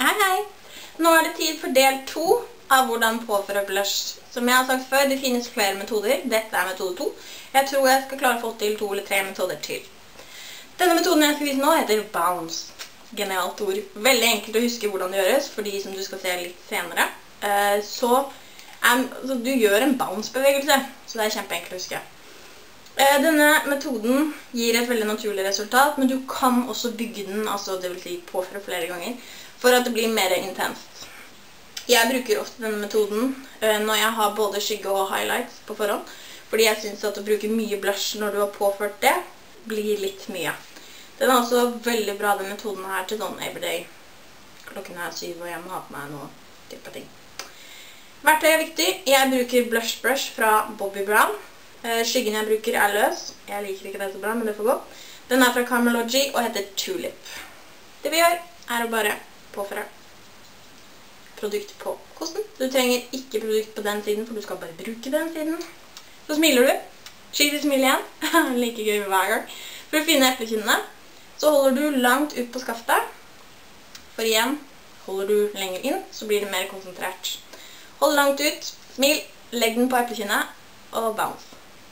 Hei, hei! Nå er det tid for del 2 av hvordan påføre blush. Som jeg har sagt før, det finnes flere metoder. Dette er metode 2. Jeg tror jeg skal klare å få til 2 eller 3 metoder til. Denne metoden jeg skal vise nå heter bounce. Genialt ord. Veldig enkelt å huske hvordan det gjøres, for de som du skal se litt senere. Så du gjør en bounce-bevegelse, så det er kjempeenkelt å huske. Denne metoden gir et veldig naturlig resultat, men du kan også bygge den, altså det vil si påføre flere ganger, for at det blir mer intenst. Jeg bruker ofte denne metoden når jeg har både skygge og highlights på forhånd, fordi jeg synes at å bruke mye blush når du har påført det, blir litt mye. Den er også veldig bra, den metoden her, til sånn everyday. Klokken er 7, og jeg må ha på meg noe type ting. Verktøy er viktig. Jeg bruker blush brush fra Bobbi Brown. Skyggen jeg bruker er løs. Jeg liker ikke det så bra, men det får gå. Den er fra Karmalogy og heter Tulip. Det vi gjør er å bare påføre produkt på kosten. Du trenger ikke produkt på den siden, for du skal bare bruke den siden. Så smiler du. Cheesy smil igjen. Like gøy hver gang. For å finne eplekinnene, så holder du langt ut på skaftet. For igjen, holder du lenger inn, så blir det mer konsentrert. Hold langt ut, smil, legg den på eplekinnet, og bounce.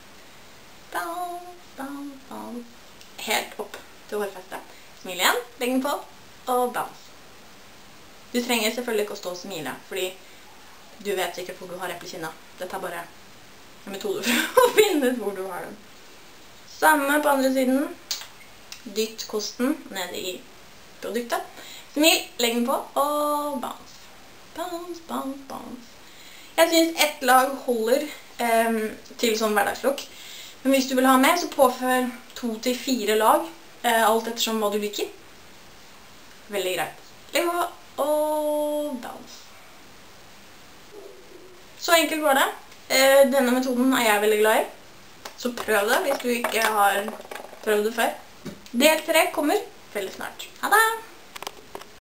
Bounce, bounce, bounce. Helt opp til hårfestet. Smil igjen, legg den på, og bounce. Du trenger selvfølgelig ikke å stå og smile, fordi du vet sikkert hvor du har eplekinnet. Dette er bare en metode for å finne ut hvor du har den. Samme på andre siden. Dytt kosten ned i produktet. Smil, legg den på, og bounce. Bounce, bounce, bounce. Jeg synes ett lag holder til sånn hverdagslukk. Men hvis du vil ha mer, så påfør 2 til 4 lag, alt ettersom hva du liker. Veldig greit. Legg på, og bounce. Så enkelt var det. Denne metoden er jeg veldig glad i. Så prøv det hvis du ikke har prøvd det før. Del 3 kommer veldig snart. Ha det!